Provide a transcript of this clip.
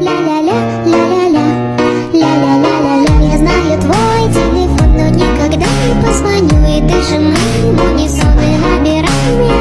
ля-ля-ля, ля-ля-ля, ля-ля-ля-ля-ля. Я знаю твой телефон, но никогда не позвоню, и даже моему не сон, и набирай меня.